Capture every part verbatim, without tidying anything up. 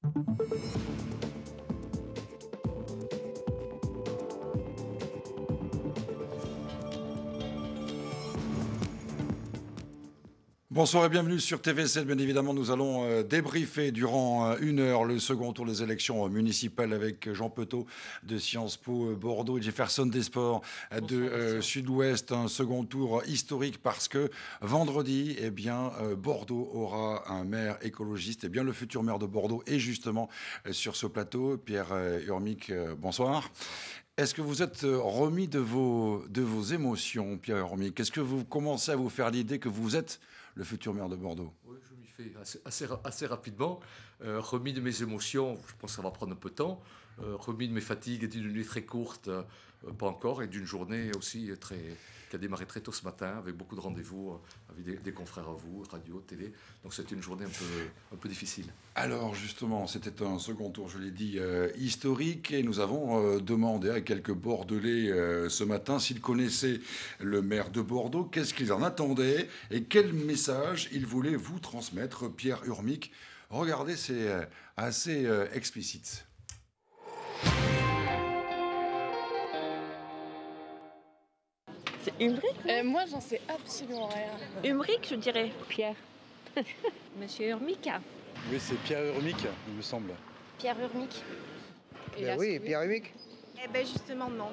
Bonsoir et bienvenue sur T V sept. Bien évidemment, nous allons euh, débriefer durant euh, une heure le second tour des élections euh, municipales avec Jean Petot de Sciences Po euh, Bordeaux et Jefferson des Sports euh, de euh, Sud-Ouest. Un second tour historique parce que vendredi, eh bien, euh, Bordeaux aura un maire écologiste. Eh bien, le futur maire de Bordeaux est justement euh, sur ce plateau. Pierre euh, Urmic, euh, bonsoir. Est-ce que vous êtes remis de vos, de vos émotions, Pierre Urmic? Est-ce que vous commencez à vous faire l'idée que vous êtes le futur maire de Bordeaux? Oui, je m'y fais assez, assez, assez rapidement. Euh, remis de mes émotions, je pense que ça va prendre un peu de temps. Euh, remis de mes fatigues et d'une nuit très courte, euh, pas encore, et d'une journée aussi très, qui a démarré très tôt ce matin, avec beaucoup de rendez-vous euh, avec des, des confrères à vous, radio, télé. Donc c'était une journée un peu, un peu difficile. Alors justement, c'était un second tour, je l'ai dit, euh, historique, et nous avons euh, demandé à quelques Bordelais euh, ce matin s'ils connaissaient le maire de Bordeaux, qu'est-ce qu'ils en attendaient et quel message ils voulaient vous transmettre, Pierre Urmic. Regardez, c'est euh, assez euh, explicite. C'est Umbric euh, Moi, j'en sais absolument rien. Umbric, je dirais. Pierre. Monsieur Urmic. Oui, c'est Pierre Urmic, il me semble. Pierre Urmic. Ben oui, Pierre Urmic. Eh ben justement, non.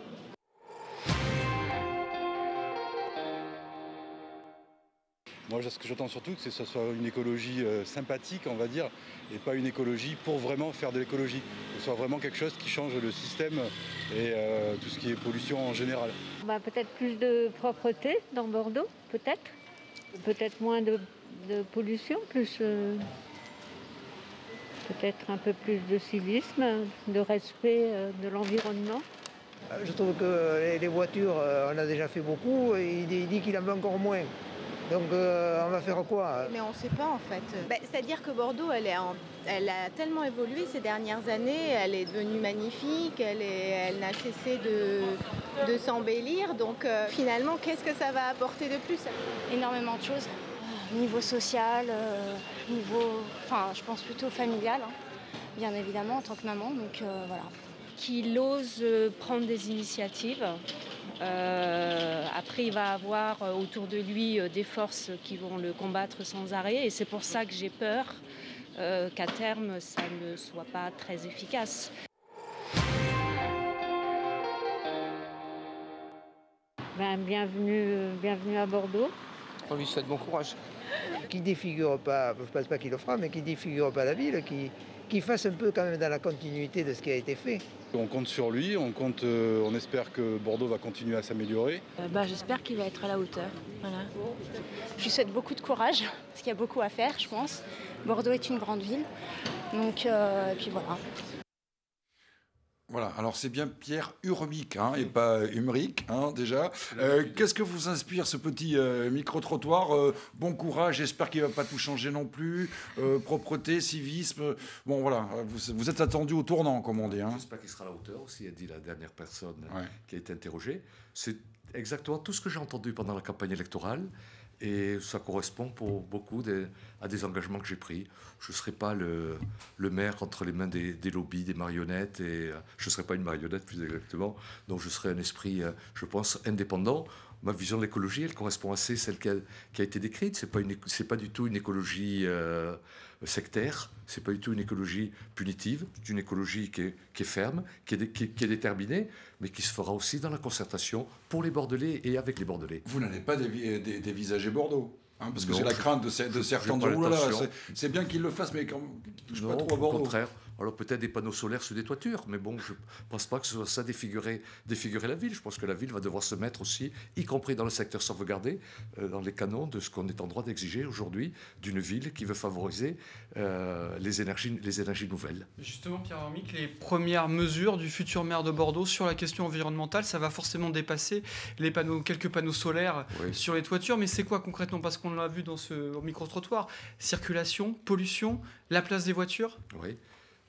Moi, ce que j'attends surtout, c'est que ce soit une écologie euh, sympathique, on va dire, et pas une écologie pour vraiment faire de l'écologie. Que ce soit vraiment quelque chose qui change le système et euh, tout ce qui est pollution en général. Bah, peut-être plus de propreté dans Bordeaux, peut-être. Peut-être moins de, de pollution, plus... Euh, peut-être un peu plus de civisme, de respect euh, de l'environnement. Je trouve que les voitures, on a déjà fait beaucoup, et il dit qu'il en veut encore moins. Donc euh, on va faire quoi? Mais on ne sait pas en fait. Bah, c'est-à-dire que Bordeaux, elle, est en, elle a tellement évolué ces dernières années, elle est devenue magnifique, elle, est, elle n'a cessé de, de s'embellir. Donc euh, finalement, qu'est-ce que ça va apporter de plus? Énormément de choses. Niveau social, euh, niveau, enfin je pense plutôt familial, hein, bien évidemment en tant que maman. Donc euh, voilà. Qu'il ose prendre des initiatives. Euh, après, il va avoir autour de lui des forces qui vont le combattre sans arrêt. Et c'est pour ça que j'ai peur euh, qu'à terme, ça ne soit pas très efficace. Ben, bienvenue, bienvenue à Bordeaux. On lui souhaite bon courage. Qui défigure pas, je ne pense pas qu'il le fera, mais qui défigure pas la ville, qui, qui fasse un peu quand même dans la continuité de ce qui a été fait. On compte sur lui, on, compte, euh, on espère que Bordeaux va continuer à s'améliorer. Euh, bah, j'espère qu'il va être à la hauteur. Voilà. Je lui souhaite beaucoup de courage, parce qu'il y a beaucoup à faire, je pense. Bordeaux est une grande ville, donc euh, et puis voilà. Voilà, alors c'est bien Pierre Urmic, hein, et pas Umric, hein, déjà. Euh, Qu'est-ce que vous inspire ce petit euh, micro-trottoir? euh, Bon courage, j'espère qu'il ne va pas tout changer non plus. Euh, propreté, civisme, bon voilà, vous, vous êtes attendu au tournant, comme on dit. Hein. J'espère qu'il sera à la hauteur aussi, a dit la dernière personne ouais. qui a été interrogée. C'est exactement tout ce que j'ai entendu pendant la campagne électorale. Et ça correspond pour beaucoup des, à des engagements que j'ai pris. Je ne serai pas le, le maire entre les mains des, des lobbies, des marionnettes. Et euh, je ne serai pas une marionnette, plus exactement. Donc je serai un esprit, euh, je pense, indépendant. Ma vision de l'écologie, elle correspond assez à celle qui a, qui a été décrite. Ce n'est pas, pas du tout une écologie euh, sectaire. Ce n'est pas du tout une écologie punitive. C'est une écologie qui est, qui est ferme, qui est, qui, qui est déterminée, mais qui se fera aussi dans la concertation pour les Bordelais et avec les Bordelais. Vous n'allez pas dévi dé dévisager Bordeaux, hein, parce que c'est la crainte de, ces, de je, certains de là. C'est bien qu'ils le fassent, mais quand même, qu'ils ne touchent non, pas trop à Bordeaux. Au contraire. Alors peut-être des panneaux solaires sur des toitures, mais bon, je ne pense pas que ce soit ça défigurer, défigurer la ville. Je pense que la ville va devoir se mettre aussi, y compris dans le secteur sauvegardé, euh, dans les canons de ce qu'on est en droit d'exiger aujourd'hui d'une ville qui veut favoriser euh, les, énergies, les énergies nouvelles. Justement, Pierre Urmic, les premières mesures du futur maire de Bordeaux sur la question environnementale, ça va forcément dépasser les panneaux, quelques panneaux solaires oui. sur les toitures, mais c'est quoi concrètement? Parce qu'on l'a vu dans ce micro-trottoir, circulation, pollution, la place des voitures. Oui.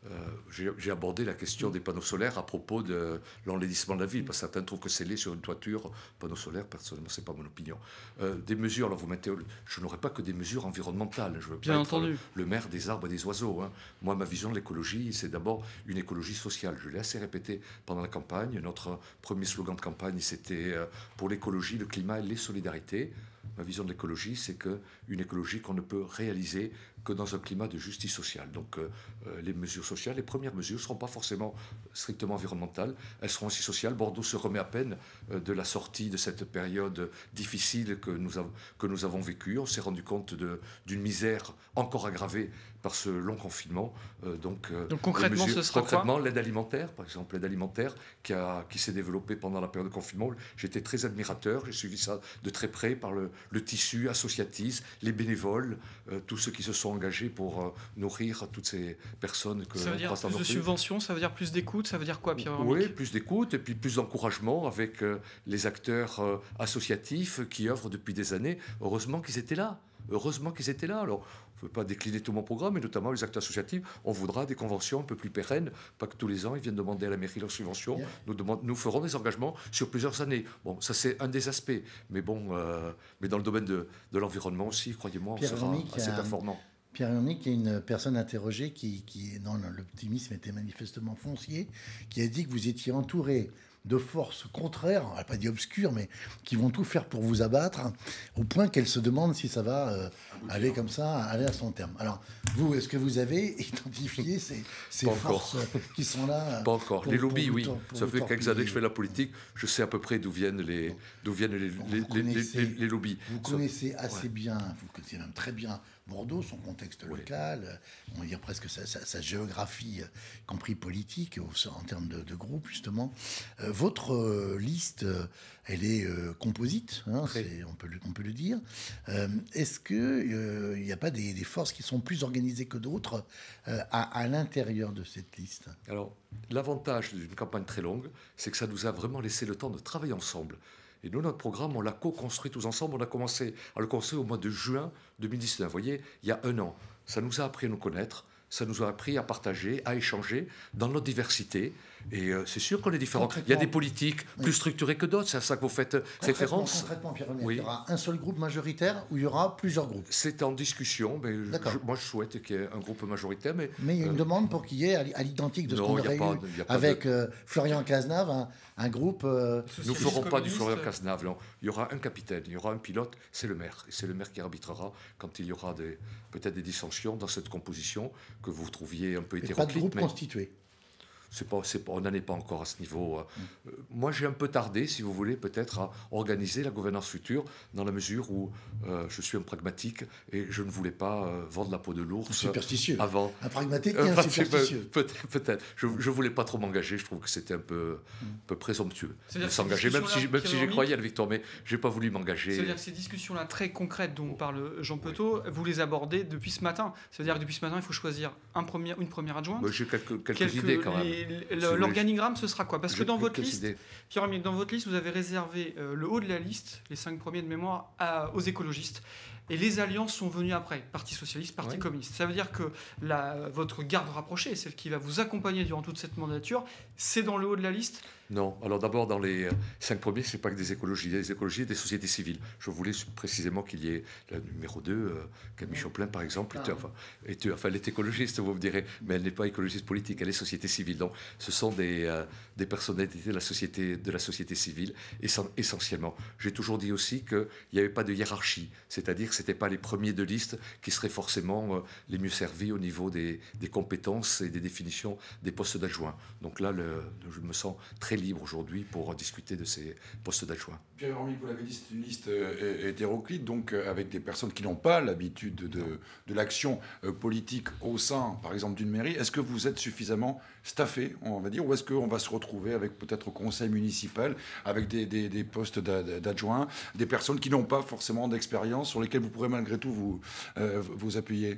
euh, j'ai abordé la question des panneaux solaires à propos de l'enlaidissement de la ville, parce que certains trouvent que c'est laid sur une toiture, panneaux solaires, personnellement, c'est pas mon opinion. Euh, des mesures, alors vous mettez, je n'aurais pas que des mesures environnementales, je veux Bien pas entendu. être le, le maire des arbres et des oiseaux. Hein. Moi, ma vision de l'écologie, c'est d'abord une écologie sociale. Je l'ai assez répété pendant la campagne. Notre premier slogan de campagne, c'était euh, pour l'écologie, le climat et les solidarités. Ma vision de l'écologie, c'est qu'une écologie qu'on ne peut réaliser que dans un climat de justice sociale. Donc euh, les mesures sociales, les premières mesures ne seront pas forcément strictement environnementales, elles seront aussi sociales. Bordeaux se remet à peine euh, de la sortie de cette période difficile que nous, av que nous avons vécue. On s'est rendu compte d'une misère encore aggravée par ce long confinement. Euh, donc, euh, donc concrètement, mesures, ce sera concrètement l'aide alimentaire, par exemple, l'aide alimentaire qui, a, qui s'est développée pendant la période de confinement. J'étais très admirateur, j'ai suivi ça de très près par le, le tissu associatif, les bénévoles, euh, tous ceux qui se sont engagés pour euh, nourrir toutes ces personnes que ça veut dire passe plus de subventions, ça veut dire plus d'écoute, ça veut dire quoi, Pierre? Oui, plus d'écoute et puis plus d'encouragement avec euh, les acteurs euh, associatifs qui œuvrent depuis des années. Heureusement qu'ils étaient là. Heureusement qu'ils étaient là. Alors, je ne veux pas décliner tout mon programme, mais notamment les acteurs associatifs, on voudra des conventions un peu plus pérennes, pas que tous les ans ils viennent demander à la mairie leur subvention. Yeah. Nous, demande, nous ferons des engagements sur plusieurs années. Bon, ça c'est un des aspects, mais bon, euh, mais dans le domaine de, de l'environnement aussi, croyez-moi, on Pierre sera Vernick assez a, performant. Pierre Vernick, il y a une personne interrogée qui, qui dans l'optimisme était manifestement foncier, qui a dit que vous étiez entouré de forces contraires, on n'a pas dit obscures, mais qui vont tout faire pour vous abattre, au point qu'elle se demande si ça va euh, aller comme ça, aller à son terme. Alors, vous, est-ce que vous avez identifié ces, ces forces qui sont là? Pas encore. Pour, les lobbies, oui. Pour ça fait quelques années que je fais la politique. Je sais à peu près d'où viennent les, d'où viennent les, les, connaissez, les, les, les lobbies. Vous connaissez assez ouais. bien, vous connaissez même très bien Bordeaux, son contexte oui. local, on va dire presque sa, sa, sa géographie, y compris politique, en termes de, de groupe, justement. Euh, votre euh, liste, euh, elle est euh, composite, hein, on, peut le, on peut le dire. Euh, Est-ce qu'il n'y a pas des, des forces qui sont plus organisées que d'autres euh, à, à l'intérieur de cette liste? Alors, l'avantage d'une campagne très longue, c'est que ça nous a vraiment laissé le temps de travailler ensemble. Et nous, notre programme, on l'a co-construit tous ensemble. On a commencé à le construire au mois de juin deux mille dix-neuf. Vous voyez, il y a un an. Ça nous a appris à nous connaître. Ça nous a appris à partager, à échanger dans notre diversité. Et euh, c'est sûr qu'on est différents. Il y a des politiques oui. plus structurées que d'autres. C'est à ça que vous faites référence. Concrètement, Pierre Vernick, oui. il y aura un seul groupe majoritaire ou il y aura plusieurs groupes? C'est en discussion. Mais je, moi, je souhaite qu'il y ait un groupe majoritaire. Mais, mais il y a une euh, demande pour qu'il y ait, à l'identique de ce qu'on aurait pas, eu avec de... euh, Florian Cazenave, un, un groupe... Euh, Nous ne ferons pas du Florian Cazenave. Non. Il y aura un capitaine, il y aura un pilote, c'est le maire. Et c'est le maire qui arbitrera quand il y aura peut-être des dissensions dans cette composition que vous trouviez un peu hétéroclite. Pas de groupe mais... constitué. C'est pas, c'est pas, on n'en est pas encore à ce niveau. Mmh. Moi, j'ai un peu tardé, si vous voulez, peut-être à organiser la gouvernance future, dans la mesure où euh, je suis un pragmatique et je ne voulais pas euh, vendre la peau de l'ours. Superstitieux. Avant. Un pragmatique et un superstitieux. Peut-être. Peut je ne voulais pas trop m'engager. Je trouve que c'était un peu, mmh. un peu présomptueux de s'engager, même si, même si j'ai croyé à la victoire, mais je n'ai pas voulu m'engager. C'est-à-dire que ces discussions-là très concrètes dont parle Jean Petot, oui. vous les abordez depuis ce matin. C'est-à-dire que depuis ce matin, il faut choisir un premier, une première adjointe. J'ai quelques, quelques, quelques idées quand même. Les, L'organigramme, ce sera quoi? Parce que dans votre liste, Pierre Vernick, dans votre liste, vous avez réservé euh, le haut de la liste, les cinq premiers de mémoire, à, aux écologistes. Et les alliances sont venues après, Parti socialiste, Parti ouais. communiste. Ça veut dire que la, votre garde rapprochée, celle qui va vous accompagner durant toute cette mandature, c'est dans le haut de la liste? Non. Alors d'abord, dans les cinq premiers, ce n'est pas que des écologies. Il y a des écologies et des sociétés civiles. Je voulais précisément qu'il y ait le numéro deux, euh, Camille Choplin, par exemple. Ah. Était, enfin, était, enfin, elle est écologiste, vous me direz, mais elle n'est pas écologiste politique, elle est société civile. Donc ce sont des, euh, des personnalités de la société, de la société civile, essentiellement. J'ai toujours dit aussi qu'il n'y avait pas de hiérarchie, c'est-à-dire que ce n'étaient pas les premiers de liste qui seraient forcément euh, les mieux servis au niveau des, des compétences et des définitions des postes d'adjoints. Donc là, le, je me sens très libre aujourd'hui pour discuter de ces postes d'adjoints. Pierre Vernick, vous l'avez dit, c'est une liste euh, hétéroclite, donc euh, avec des personnes qui n'ont pas l'habitude de, de, de l'action euh, politique au sein, par exemple, d'une mairie. Est-ce que vous êtes suffisamment staffé, on va dire, ou est-ce qu'on va se retrouver avec peut-être au conseil municipal, avec des, des, des postes d'adjoints, des personnes qui n'ont pas forcément d'expérience, sur lesquelles vous pourrez malgré tout vous, euh, vous appuyer?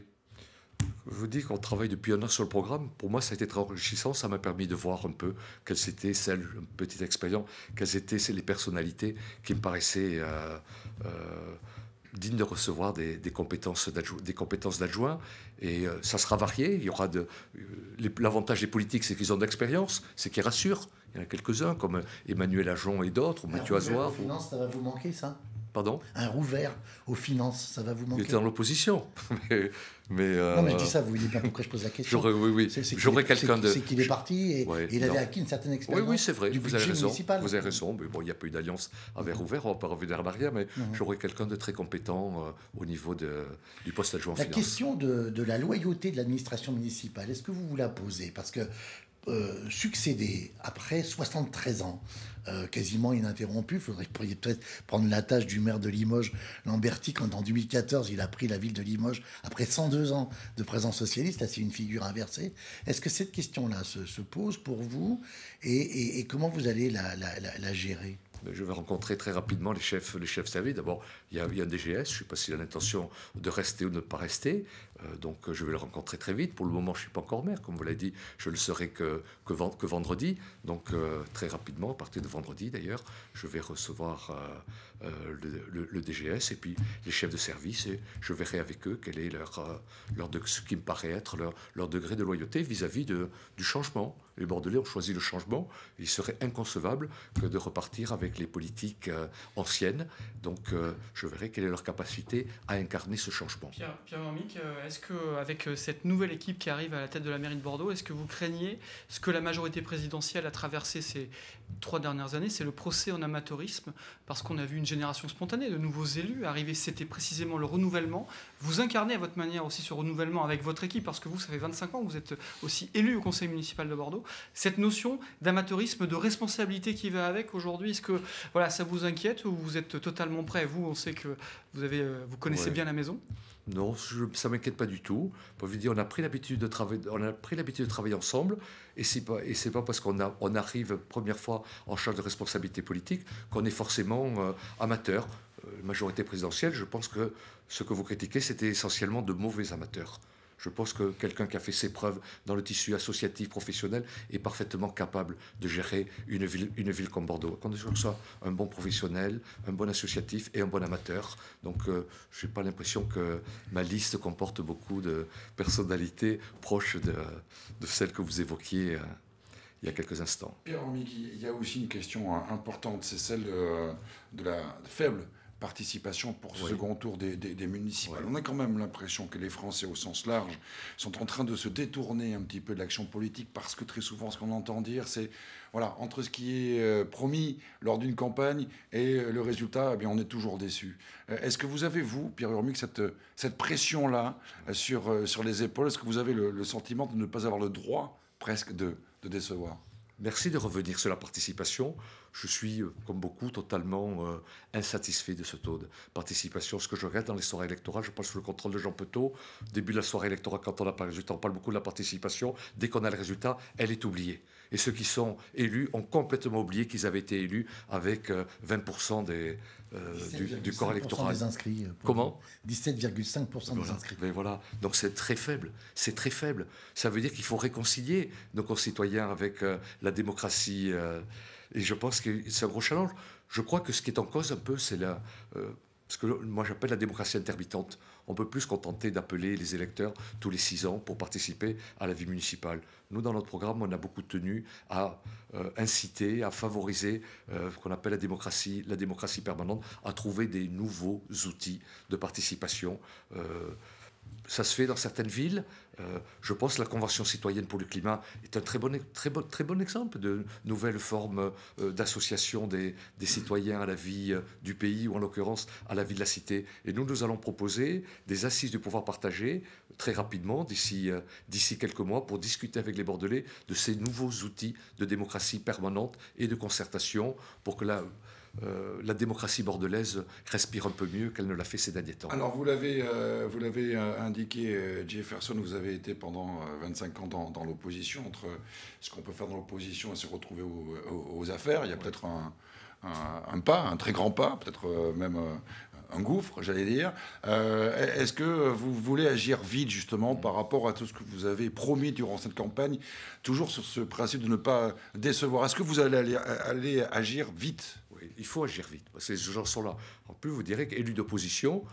Je vous dis qu'on travaille depuis un an sur le programme. Pour moi, ça a été très enrichissant. Ça m'a permis de voir un peu quelles étaient celles, une petite expérience, quelles étaient les personnalités qui me paraissaient euh, euh, digne de recevoir des, des compétences d'adjoint. Et euh, ça sera varié. Il y aura de, euh, l'avantage des politiques, c'est qu'ils ont de l'expérience, c'est qu'ils rassurent. Il y en a quelques-uns, comme Emmanuel Ajon et d'autres, ou Mathieu Azoir. Aux finances, ça va vous manquer, ça? Pardon? Un rouvert aux finances, ça va vous manquer? Il était dans l'opposition. mais, mais, euh, non, mais je dis ça, vous voyez bien pourquoi je pose la question. J'aurais, oui, oui. J'aurais quelqu'un de... C'est qu'il est parti et, ouais, et il avait acquis une certaine expérience. Oui, oui, c'est vrai. Du vous avez raison. Municipal. Vous avez raison. Mais bon, il n'y a pas eu d'alliance avec Rouvert, on ne va pas revenir en arrière, mais j'aurais quelqu'un de très compétent euh, au niveau de, du poste adjoint en La finance. question de, de la loyauté de l'administration municipale, est-ce que vous vous la posez? Parce que euh, succéder après soixante-treize ans, Euh, quasiment ininterrompu. Vous pourriez peut-être prendre la tâche du maire de Limoges, Lamberti, quand en deux mille quatorze, il a pris la ville de Limoges après cent deux ans de présence socialiste. Là, c'est une figure inversée. Est-ce que cette question-là se, se pose pour vous et, et, et comment vous allez la, la, la, la gérer? Je vais rencontrer très rapidement les chefs, les chefs services. D'abord, il y a, il y a un D G S. Je ne sais pas s'il a l'intention de rester ou de ne pas rester. Euh, donc, je vais le rencontrer très vite. Pour le moment, je ne suis pas encore maire. Comme vous l'avez dit, je ne le serai que, que, que vendredi. Donc, euh, très rapidement, à partir de vendredi, d'ailleurs, je vais recevoir euh, euh, le, le, le D G S et puis les chefs de service. Et je verrai avec eux quel est leur, euh, leur de, ce qui me paraît être leur, leur degré de loyauté vis-à-vis de, du changement. Les Bordelais ont choisi le changement. Il serait inconcevable que de repartir avec les politiques euh, anciennes. Donc, euh, je verrai quelle est leur capacité à incarner ce changement. Pierre, Pierre Hermic, est-ce qu'avec cette nouvelle équipe qui arrive à la tête de la mairie de Bordeaux, est-ce que vous craignez ce que la majorité présidentielle a traversé ces trois dernières années, c'est le procès en amateurisme, parce qu'on a vu une génération spontanée de nouveaux élus arriver, c'était précisément le renouvellement. Vous incarnez à votre manière aussi ce renouvellement avec votre équipe, parce que vous, ça fait vingt-cinq ans que vous êtes aussi élu au conseil municipal de Bordeaux. Cette notion d'amateurisme, de responsabilité qui va avec aujourd'hui, est-ce que voilà, ça vous inquiète ou vous êtes totalement prêt? Vous, on sait que vous, avez, vous connaissez ouais. bien la maison. Non, je, ça ne m'inquiète pas du tout. Pour vous dire, on a pris l'habitude de travailler, on a pris l'habitude de travailler ensemble, et c'est pas, et c'est pas parce qu'on a, on arrive première fois en charge de responsabilité politique qu'on est forcément euh, amateur. Euh, majorité présidentielle, je pense que ce que vous critiquez, c'était essentiellement de mauvais amateurs. Je pense que quelqu'un qui a fait ses preuves dans le tissu associatif professionnel est parfaitement capable de gérer une ville, une ville comme Bordeaux. Quand on soit un bon professionnel, un bon associatif et un bon amateur. Donc, euh, je n'ai pas l'impression que ma liste comporte beaucoup de personnalités proches de, de celles que vous évoquiez euh, il y a quelques instants. Pierre Hermic, il y a aussi une question importante, c'est celle de, de la faible participation pour ce oui. second tour des, des, des municipales. Oui. On a quand même l'impression que les Français, au sens large, sont en train de se détourner un petit peu de l'action politique parce que très souvent, ce qu'on entend dire, c'est voilà, entre ce qui est euh, promis lors d'une campagne et euh, le résultat, eh bien, on est toujours déçu. Euh, est-ce que vous avez, vous, Pierre Hermic, cette, cette pression-là euh, sur, euh, sur les épaules? Est-ce que vous avez le, le sentiment de ne pas avoir le droit, presque, de, de décevoir? Merci de revenir sur la participation. Je suis, comme beaucoup, totalement euh, insatisfait de ce taux de participation. Ce que je regarde dans les soirées électorales, je passe sous le contrôle de Jean Petot. Début de la soirée électorale, quand on n'a pas le résultat, on parle beaucoup de la participation. Dès qu'on a le résultat, elle est oubliée. Et ceux qui sont élus ont complètement oublié qu'ils avaient été élus avec euh, vingt pour cent des, euh, du, du corps électoral. Des inscrits. Comment? dix-sept virgule cinq pour cent voilà. des inscrits. Mais voilà. Donc c'est très faible. C'est très faible. Ça veut dire qu'il faut réconcilier nos concitoyens avec euh, la démocratie. Euh, et je pense que c'est un gros challenge. Je crois que ce qui est en cause un peu, c'est la... Euh, ce que moi j'appelle la démocratie intermittente. On ne peut plus se contenter d'appeler les électeurs tous les six ans pour participer à la vie municipale. Nous, dans notre programme, on a beaucoup tenu à euh, inciter, à favoriser euh, ce qu'on appelle la démocratie, la démocratie permanente, à trouver des nouveaux outils de participation. Euh, ça se fait dans certaines villes. Euh, je pense que la Convention citoyenne pour le climat est un très bon, très bon, très bon exemple de nouvelles formes euh, d'association des, des citoyens à la vie euh, du pays, ou en l'occurrence à la vie de la cité. Et nous, nous allons proposer des assises du pouvoir partagé très rapidement, d'ici euh, d'ici quelques mois, pour discuter avec les Bordelais de ces nouveaux outils de démocratie permanente et de concertation pour que la... Euh, la démocratie bordelaise respire un peu mieux qu'elle ne l'a fait ces derniers temps. Alors, vous l'avez, euh, vous l'avez euh, indiqué, euh, Jefferson, vous avez été pendant euh, vingt-cinq ans dans, dans l'opposition. Entre ce qu'on peut faire dans l'opposition et se retrouver aux, aux, aux affaires, il y a peut-être un, un, un pas, un très grand pas, peut-être euh, même euh, un gouffre, j'allais dire. Euh, est-ce que vous voulez agir vite, justement, par rapport à tout ce que vous avez promis durant cette campagne, toujours sur ce principe de ne pas décevoir? Est-ce que vous allez aller, aller agir vite? Il faut agir vite, parce que ces gens sont là. En plus, vous direz qu'élu d'opposition,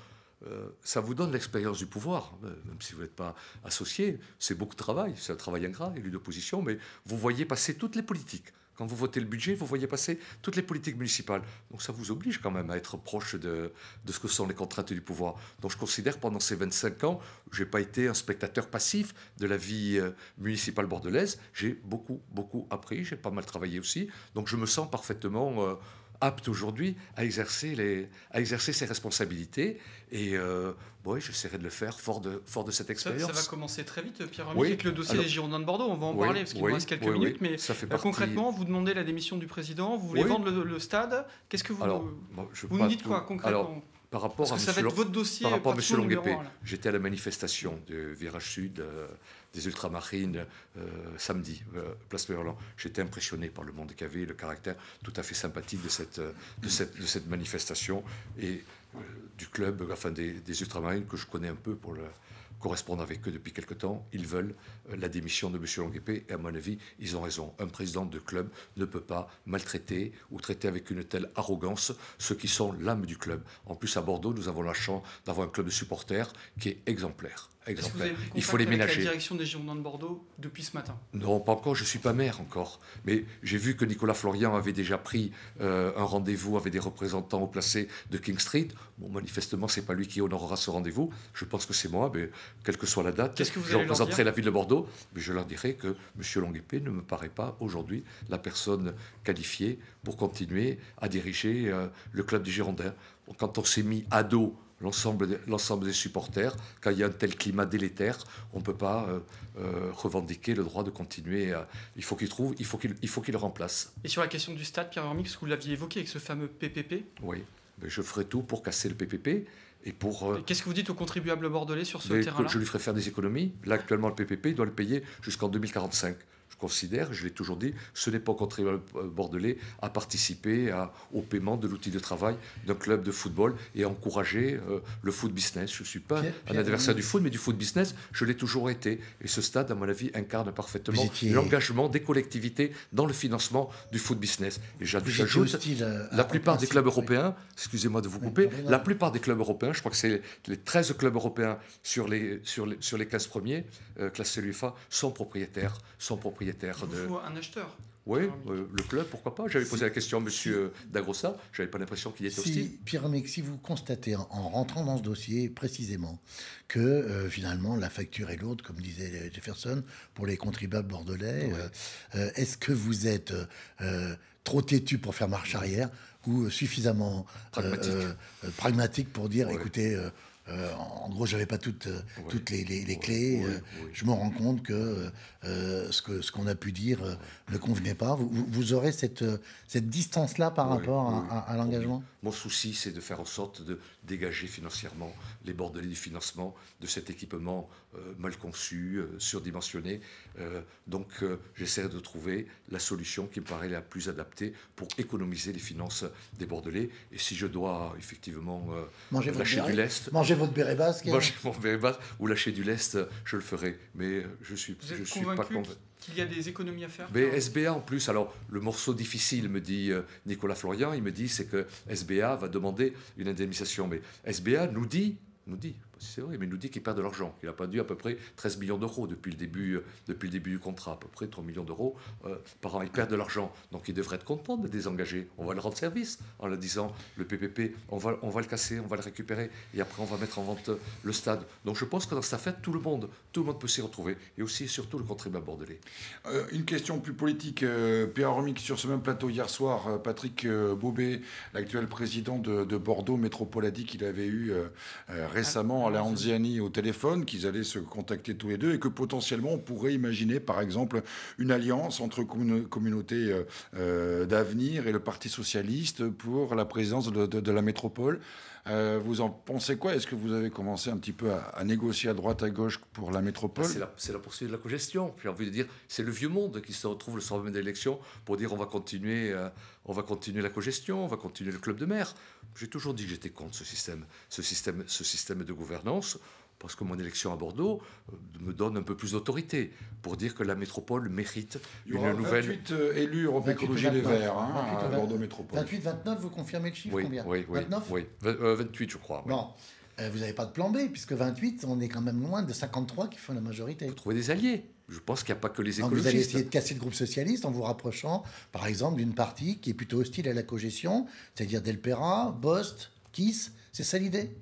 euh, ça vous donne l'expérience du pouvoir, même si vous n'êtes pas associé. C'est beaucoup de travail, c'est un travail ingrat, élu d'opposition, mais vous voyez passer toutes les politiques. Quand vous votez le budget, vous voyez passer toutes les politiques municipales. Donc ça vous oblige quand même à être proche de, de ce que sont les contraintes du pouvoir. Donc je considère que pendant ces vingt-cinq ans, je n'ai pas été un spectateur passif de la vie euh, municipale bordelaise. J'ai beaucoup, beaucoup appris, j'ai pas mal travaillé aussi. Donc je me sens parfaitement euh, apte aujourd'hui à exercer, les, à exercer ses responsabilités. Et euh, bon, oui, j'essaierai de le faire fort de, fort de cette expérience. Ça, ça va commencer très vite, Pierre Hermic, oui. avec le dossier Alors, des Girondins de Bordeaux. On va en oui, parler parce qu'il oui, nous reste quelques oui, minutes. oui. Mais ça fait euh, partie... concrètement, vous demandez la démission du président, vous voulez oui. vendre le, le stade. Qu'est-ce que vous, Alors, bon, je vous nous dites quoi concrètement? Alors, par rapport Parce à que ça Monsieur va être votre dossier. Par rapport à M. Longuepé, un, j'étais à la manifestation de Virage Sud, euh, des Ultramarines, euh, samedi, euh, place Merlan. J'étais impressionné par le monde qu'il y avait, le caractère tout à fait sympathique de cette, de cette, de cette manifestation et euh, du club, enfin des, des Ultramarines que je connais un peu pour le correspondre avec eux depuis quelque temps. Ils veulent la démission de M. Longuepé et à mon avis, ils ont raison. Un président de club ne peut pas maltraiter ou traiter avec une telle arrogance ceux qui sont l'âme du club. En plus, à Bordeaux, nous avons la chance d'avoir un club de supporters qui est exemplaire. exemplaire. Il faut les ménager. Avec la direction des Girondins de Bordeaux depuis ce matin? Non, pas encore. Je ne suis pas maire encore. Mais j'ai vu que Nicolas Florian avait déjà pris euh, un rendez-vous avec des représentants au placé de King Street. Bon, manifestement, ce n'est pas lui qui honorera ce rendez-vous. Je pense que c'est moi, mais quelle que soit la date, Qu'est-ce que vous je allez leur dire ? représenterai la ville de Bordeaux. Mais je leur dirai que M. Longuepé ne me paraît pas aujourd'hui la personne qualifiée pour continuer à diriger euh, le club des Girondins. Quand on s'est mis à dos l'ensemble de, l'ensemble des supporters, quand il y a un tel climat délétère, on ne peut pas euh, euh, revendiquer le droit de continuer. À, il faut qu'il trouve, il faut qu'il, il faut qu'il le remplace. Et sur la question du stade, Pierre Hermic, parce que vous l'aviez évoqué avec ce fameux P P P. Oui, mais je ferai tout pour casser le P P P. Et pour, euh, et qu'est-ce que vous dites aux contribuables bordelais sur ce terrain-là? Je lui ferai faire des économies. Là, actuellement, le P P P, il doit le payer jusqu'en deux mille quarante-cinq. Je considère, je l'ai toujours dit, ce n'est pas au contribuable bordelais à participer à, au paiement de l'outil de travail d'un club de football et à encourager euh, le foot business. Je ne suis pas Pierre, un Pierre, adversaire oui. du foot, mais du foot business, je l'ai toujours été. Et ce stade, à mon avis, incarne parfaitement étiez... l'engagement des collectivités dans le financement du foot business. Et j'ajoute, la plupart des clubs européens, excusez-moi de vous couper, oui, la plupart des clubs européens, je crois que c'est les treize clubs européens sur les, sur les, sur les quinze premiers, euh, classés l'UEFA, sont propriétaires, sont propriétaires. Il vous faut un acheteur. Oui, euh, le club, pourquoi pas. J'avais si, posé la question à M. Si, Dagrossa, je n'avais pas l'impression qu'il était si, hostile. Pierre Hermic, si vous constatez en, en rentrant dans ce dossier précisément que euh, finalement la facture est lourde, comme disait Jefferson, pour les contribuables bordelais, ouais. euh, est-ce que vous êtes euh, trop têtu pour faire marche arrière ou suffisamment pragmatique, euh, euh, pragmatique pour dire, ouais. écoutez... Euh, Euh, en gros, j'avais pas toutes, euh, oui. toutes les, les, les clés. Oui, oui, oui. Je me rends compte que euh, ce que ce qu'on a pu dire euh, ne convenait pas. Vous, vous aurez cette, cette distance-là par oui, rapport oui. à, à, à l'engagement? Mon souci, c'est de faire en sorte de dégager financièrement les Bordelais du financement de cet équipement euh, mal conçu, euh, surdimensionné. Euh, donc, euh, j'essaierai de trouver la solution qui me paraît la plus adaptée pour économiser les finances des Bordelais. Et si je dois effectivement euh, lâcher du lest... Manger votre béret basque. Manger mon béret basque ou lâcher du lest, je le ferai. Mais je suis, Vous êtes je suis pas convaincu qu'il y a des économies à faire? Mais S B A en plus, alors le morceau difficile, me dit euh, Nicolas Florian, il me dit c'est que S B A va demander une indemnisation. Mais S B A nous dit, nous dit, c'est vrai, mais il nous dit qu'il perd de l'argent. Il a perdu à peu près treize millions d'euros depuis le début, euh, depuis le début du contrat, à peu près trois millions d'euros euh, par an. Il perd de l'argent, donc il devrait être content de désengager. On va le rendre service en le disant, le P P P, on va, on va le casser, on va le récupérer, et après on va mettre en vente le stade. Donc je pense que dans cette affaire, tout le monde, tout le monde peut s'y retrouver, et aussi et surtout le contribuable bordelais. Euh, une question plus politique, euh, Pierre Hermic, sur ce même plateau hier soir, euh, Patrick euh, Baubé, l'actuel président de, de Bordeaux Métropole, a dit qu'il avait eu euh, euh, récemment Alain Anziani au téléphone, qu'ils allaient se contacter tous les deux et que potentiellement on pourrait imaginer par exemple une alliance entre commun- communauté euh, euh, d'avenir et le Parti socialiste pour la présidence de, de, de la métropole. Euh, vous en pensez quoi? Est-ce que vous avez commencé un petit peu à, à négocier à droite à gauche pour la métropole? C'est la, c'est la poursuite de la cogestion. J'ai envie de dire, c'est le vieux monde qui se retrouve le soir même de l'élection pour dire on va continuer, euh, on va continuer la cogestion, on va continuer le club de maire. J'ai toujours dit que j'étais contre ce système, ce système, ce système de gouvernance. Parce que mon élection à Bordeaux me donne un peu plus d'autorité pour dire que la métropole mérite une nouvelle... vingt-huit euh, élus Europe Écologie Les Verts hein, à Bordeaux Métropole. vingt-huit vingt-neuf, vous confirmez le chiffre? Oui, combien? oui, oui, vingt-neuf oui. vingt-huit, je crois. Oui. Bon. euh, vous n'avez pas de plan B, puisque vingt-huit, on est quand même loin de cinquante-trois qui font la majorité. Vous trouvez des alliés. Je pense qu'il n'y a pas que les écologistes. Donc vous allez essayer de casser le groupe socialiste en vous rapprochant, par exemple, d'une partie qui est plutôt hostile à la cogestion, c'est-à-dire Delpera, Bost, Kiss. C'est ça l'idée?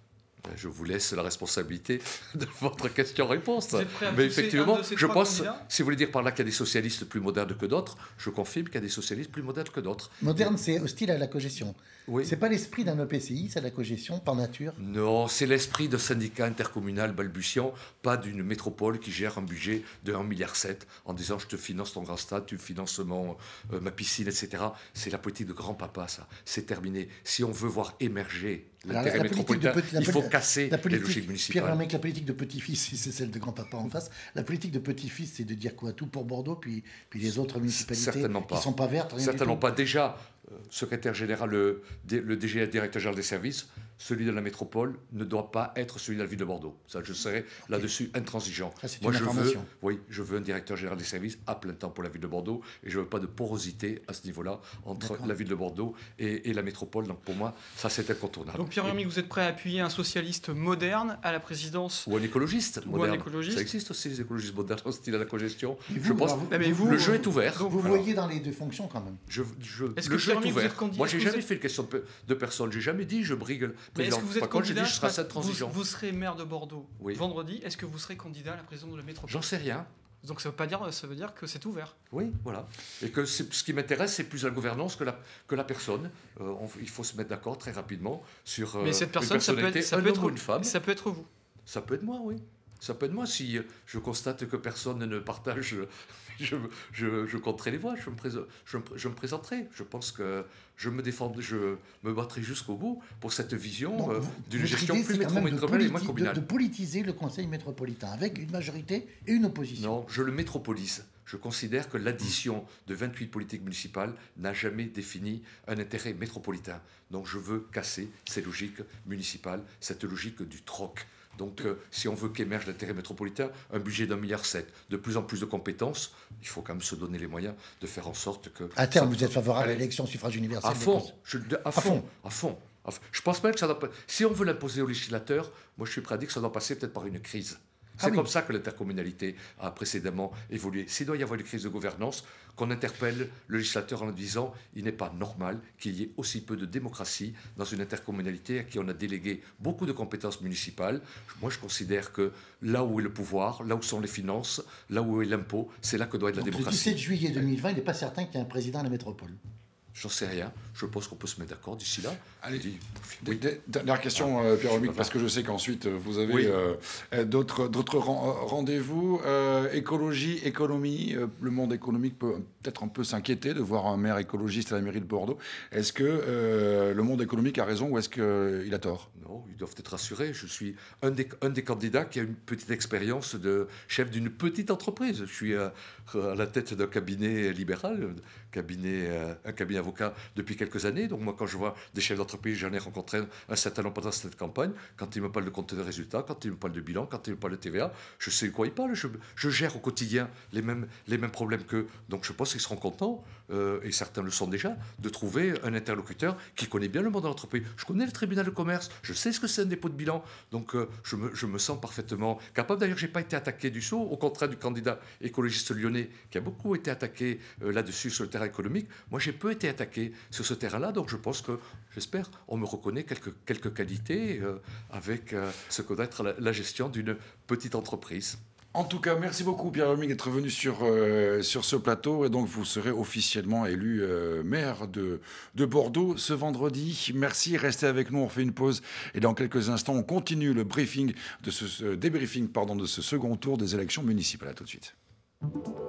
Je vous laisse la responsabilité de votre question-réponse. Mais effectivement, je pense, candidats? Si vous voulez dire par là qu'il y a des socialistes plus modernes que d'autres, je confirme qu'il y a des socialistes plus modernes que d'autres. Moderne, c'est hostile à la cogestion. Oui. C'est pas l'esprit d'un E P C I, c'est la cogestion par nature? Non, c'est l'esprit d'un syndicat intercommunal balbutiant, pas d'une métropole qui gère un budget de un virgule sept milliard en disant je te finance ton grand stade, tu finances mon, euh, ma piscine, et cetera. C'est la politique de grand-papa, ça. C'est terminé. Si on veut voir émerger l'intérêt la, métropolitain, petit, il faut casser la politique, les logiques municipales. Pierre, mec, la politique de petit-fils, si c'est celle de grand-papa en face, la politique de petit-fils, c'est de dire quoi? Tout pour Bordeaux, puis, puis les autres municipalités Certainement pas. qui ne sont pas vertes? Certainement pas. Déjà, euh, secrétaire général, le, le D G, directeur général des services, celui de la métropole ne doit pas être celui de la ville de Bordeaux. Ça, je serai okay. là-dessus intransigeant. Ça, Moi, je veux, oui, je veux un directeur général des services à plein temps pour la ville de Bordeaux et je ne veux pas de porosité à ce niveau-là entre la ville de Bordeaux et, et la métropole. Donc, pour moi, ça, c'est incontournable. Donc, Pierre Urmic, vous êtes prêt à appuyer un socialiste moderne à la présidence? Ou un écologiste Ou moderne. un écologiste. Ça existe aussi, les écologistes modernes, hostiles à la cogestion. Vous, je pense vous, mais vous, le jeu est ouvert. Donc, vous alors, voyez dans les deux fonctions, quand même. Je, je, est-ce le que jeu est ouvert. Candidat, Moi, j'ai jamais êtes... fait une question de, de personne. J'ai jamais dit je brigue le président. Est-ce que vous êtes Par contre, candidat, je serai assez transigeant. Vous, vous serez maire de Bordeaux oui. vendredi. Est-ce que vous serez candidat à la présidence de la métropole? J'en sais rien. Donc ça veut pas dire, ça veut dire que c'est ouvert. Oui, voilà. Et que ce qui m'intéresse, c'est plus la gouvernance que la, que la personne. Euh, on, il faut se mettre d'accord très rapidement sur euh, mais cette personne, une personnalité, ça peut être, ça un peut homme être, ou une femme. Ça peut être vous. Ça peut être moi, oui. Ça peut être moi si je constate que personne ne partage. Je, je, je compterai les voix, je me, prés je, me, je me présenterai. Je pense que je me défendrai, je me battrai jusqu'au bout pour cette vision euh, d'une gestion idée, plus métropolitaine et moins communale. De, de politiser le Conseil métropolitain avec une majorité et une opposition. Non, je le métropolise. Je considère que l'addition de vingt-huit politiques municipales n'a jamais défini un intérêt métropolitain. Donc je veux casser ces logiques municipales, cette logique du troc. Donc, euh, si on veut qu'émerge l'intérêt métropolitain, un budget d'un milliard sept, de plus en plus de compétences, il faut quand même se donner les moyens de faire en sorte que... À terme, vous êtes favorable à l'élection suffrage universel? À fond, je, à, à fond, à fond. À fond. Je pense même que ça doit... Si on veut l'imposer aux législateurs, moi je suis prêt à dire que ça doit passer peut-être par une crise. C'est ah oui. comme ça que l'intercommunalité a précédemment évolué. S'il doit y avoir une crise de gouvernance, qu'on interpelle le législateur en lui disant il n'est pas normal qu'il y ait aussi peu de démocratie dans une intercommunalité à qui on a délégué beaucoup de compétences municipales. Moi, je considère que là où est le pouvoir, là où sont les finances, là où est l'impôt, c'est là que doit être la Donc, démocratie. Le dix-sept juillet deux mille vingt, il n'est pas certain qu'il y ait un président de la métropole. J'en sais rien. Je pense qu'on peut se mettre d'accord d'ici là. Allez, dis, oui. Dernière question, euh, Pierre Urmic, parce que je sais qu'ensuite vous avez oui. euh, d'autres d'autres rendez-vous. Euh, écologie, économie. Euh, le monde économique peut peut-être un peu s'inquiéter de voir un maire écologiste à la mairie de Bordeaux. Est-ce que euh, le monde économique a raison ou est-ce qu'il a tort? Non, ils doivent être rassurés. Je suis un des, un des candidats qui a une petite expérience de chef d'une petite entreprise. Je suis à, à la tête d'un cabinet libéral, cabinet, euh, un cabinet avocat depuis quelques années. Donc moi, quand je vois des chefs d'entreprise, j'en ai rencontré un certain nombre pendant cette campagne. Quand ils me parlent de compte de résultats, quand ils me parlent de bilan, quand ils me parlent de T V A, je sais de quoi ils parlent. Je, je gère au quotidien les mêmes, les mêmes problèmes qu'eux. Donc je pense qu'ils seront contents, euh, et certains le sont déjà, de trouver un interlocuteur qui connaît bien le monde de l'entreprise. Je connais le tribunal de commerce, je sais ce que c'est un dépôt de bilan. Donc euh, je, me, je me sens parfaitement capable. D'ailleurs, je n'ai pas été attaqué du saut, au contraire du candidat écologiste lyonnais qui a beaucoup été attaqué euh, là-dessus sur le terrain économique. Moi, j'ai peu été attaqué sur ce terrain-là, donc je pense que, j'espère, on me reconnaît quelques, quelques qualités euh, avec euh, ce que doit être la, la gestion d'une petite entreprise. En tout cas, merci beaucoup Pierre Urmic d'être venu sur, euh, sur ce plateau. Et donc, vous serez officiellement élu euh, maire de, de Bordeaux ce vendredi. Merci, restez avec nous, on fait une pause. Et dans quelques instants, on continue le briefing de ce, ce débriefing pardon, de ce second tour des élections municipales. À tout de suite.